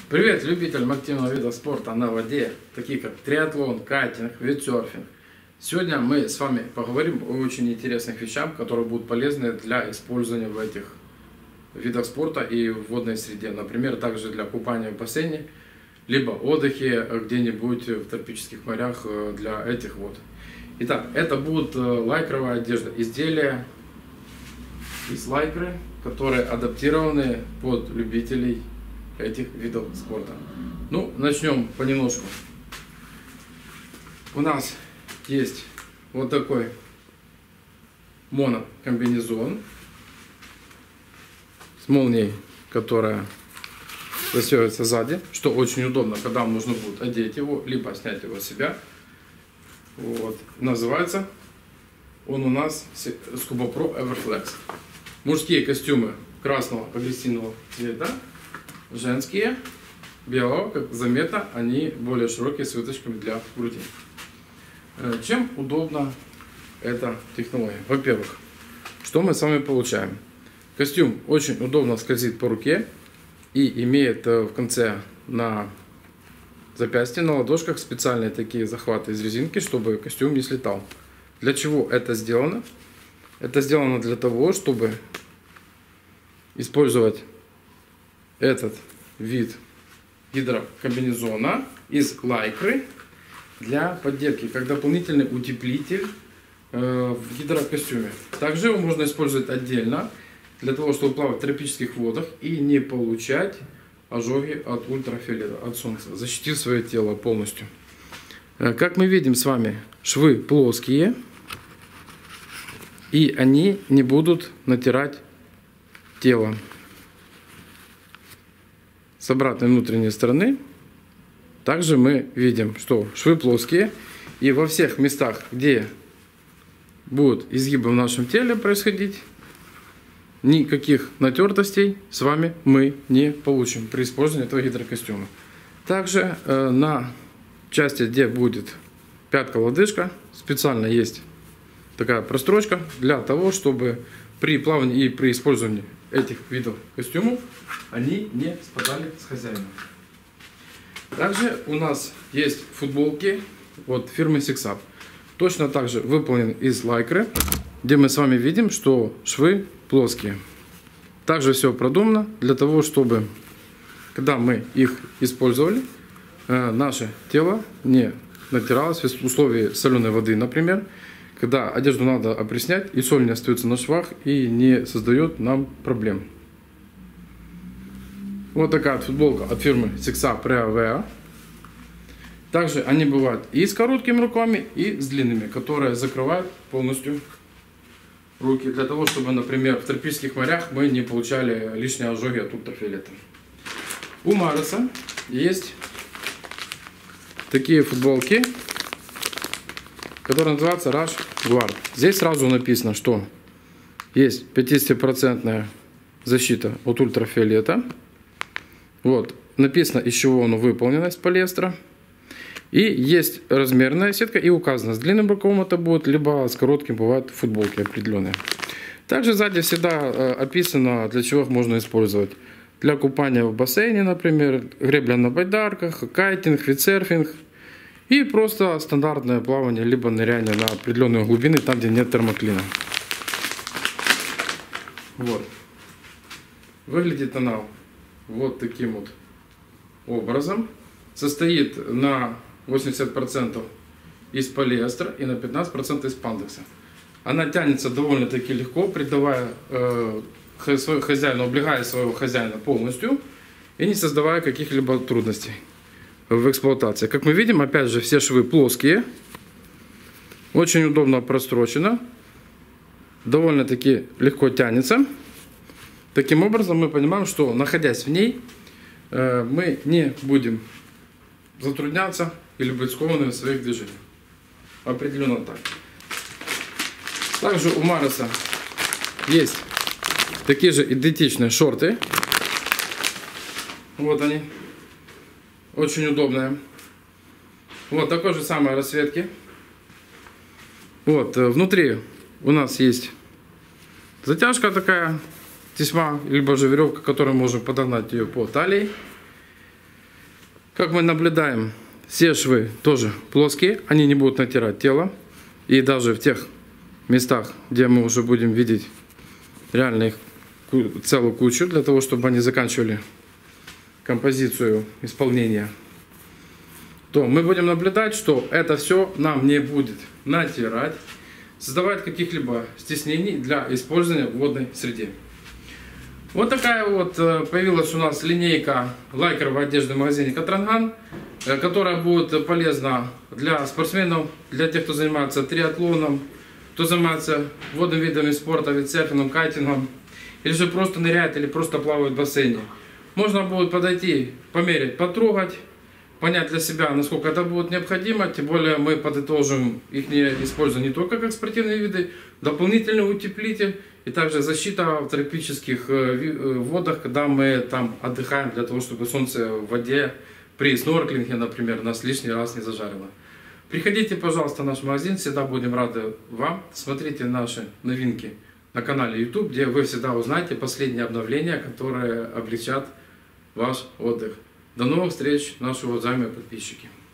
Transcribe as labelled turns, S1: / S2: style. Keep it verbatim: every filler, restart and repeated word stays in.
S1: Привет любителям активного вида спорта на воде, такие как триатлон, кайтинг, виндсерфинг. Сегодня мы с вами поговорим о очень интересных вещах, которые будут полезны для использования в этих видах спорта и в водной среде. Например, также для купания в бассейне, либо отдыхе где-нибудь в тропических морях для этих вод. Итак, это будет лайкровая одежда, изделия из лайкры, которые адаптированы под любителей этих видов спорта. Ну, начнем понемножку. У нас есть вот такой монокомбинезон с молнией, которая застегивается сзади, что очень удобно, когда вам нужно будет одеть его, либо снять его с себя. Вот. Называется он у нас Scuba Pro Everflex. Мужские костюмы красного агрессивного цвета, женские белого, как заметно, они более широкие, с выточками для груди. Чем удобна эта технология? Во-первых, что мы с вами получаем? Костюм очень удобно скользит по руке и имеет в конце на запястье, на ладошках специальные такие захваты из резинки, чтобы костюм не слетал. Для чего это сделано? Это сделано для того, чтобы использовать этот вид гидрокомбинезона из лайкры для поддержки, как дополнительный утеплитель э, в гидрокостюме. Также его можно использовать отдельно для того, чтобы плавать в тропических водах и не получать ожоги от ультрафиолета, от солнца, защитив свое тело полностью. Э, как мы видим с вами, швы плоские, и они не будут натирать тело. С обратной внутренней стороны также мы видим, что швы плоские, и во всех местах, где будут изгибы в нашем теле происходить, никаких натертостей с вами мы не получим при использовании этого гидрокостюма. Также э, на части, где будет пятка-лодыжка, специально есть такая прострочка для того, чтобы при плавании и при использовании этих видов костюмов они не спадали с хозяина. Также у нас есть футболки от фирмы Sixup. Точно так же выполнен из лайкры, где мы с вами видим, что швы плоские. Также все продумано для того, чтобы, когда мы их использовали, наше тело не натиралось в условии соленой воды, например, когда одежду надо опреснять, и соль не остается на швах и не создает нам проблем. Вот такая вот футболка от фирмы Sixup Reavea. Также они бывают и с короткими рукавами, и с длинными, которые закрывают полностью руки, для того, чтобы, например, в тропических морях мы не получали лишние ожоги от ультрафиолета. У Мареса есть такие футболки, который называется Rush Guard. Здесь сразу написано, что есть пятидесятипроцентная защита от ультрафиолета. Вот. Написано, из чего оно выполнено, из полиэстера. И есть размерная сетка, и указано, с длинным рукавом это будет, либо с коротким, бывают футболки определенные. Также сзади всегда э, описано, для чего их можно использовать. Для купания в бассейне, например, гребля на байдарках, кайтинг, виндсерфинг. И просто стандартное плавание, либо ныряние на определенные глубины, там, где нет термоклина. Вот. Выглядит она вот таким вот образом. Состоит на восемьдесят процентов из полиэстера и на пятнадцать процентов из спандекса. Она тянется довольно-таки легко, придавая э, хозяину, облегая своего хозяина полностью и не создавая каких-либо трудностей в эксплуатации. Как мы видим, опять же, все швы плоские, очень удобно прострочено, довольно-таки легко тянется. Таким образом, мы понимаем, что, находясь в ней, мы не будем затрудняться или быть скованными в своих движениях. Определенно так. Также у Мареса есть такие же идентичные шорты. Вот они. Очень удобная. Вот такой же самой расцветки. Вот, внутри у нас есть затяжка такая, тесьма, либо же веревка, которой можем подогнать ее по талии. Как мы наблюдаем, все швы тоже плоские, они не будут натирать тело. И даже в тех местах, где мы уже будем видеть реально их целую кучу, для того, чтобы они заканчивали композицию исполнения, то мы будем наблюдать, что это все нам не будет натирать, создавать каких-либо стеснений для использования в водной среде. Вот такая вот появилась у нас линейка лайкровой одежды в магазине Катранган, которая будет полезна для спортсменов, для тех, кто занимается триатлоном, кто занимается водными видами спорта, виндсерфингом, кайтингом, или же просто ныряет, или просто плавает в бассейне. Можно будет подойти, померить, потрогать, понять для себя, насколько это будет необходимо. Тем более мы подытожим их использование не только как спортивные виды, дополнительный утеплитель и также защита в тропических водах, когда мы там отдыхаем, для того, чтобы солнце в воде при снорклинге, например, нас лишний раз не зажарило. Приходите, пожалуйста, в наш магазин, всегда будем рады вам. Смотрите наши новинки на канале YouTube, где вы всегда узнаете последние обновления, которые облегчат ваш отдых. До новых встреч, наши уважаемые подписчики.